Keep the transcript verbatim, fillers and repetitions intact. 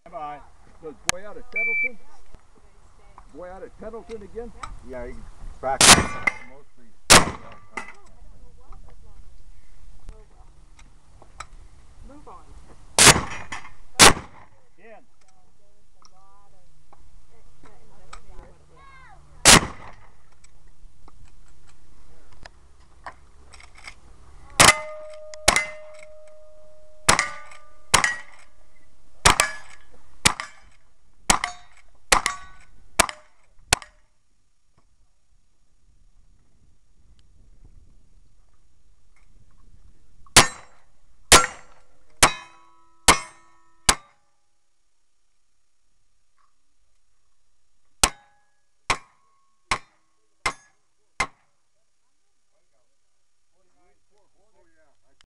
Bye. So boy out at Pendleton? Boy out at Pendleton again? Yeah, you can practice.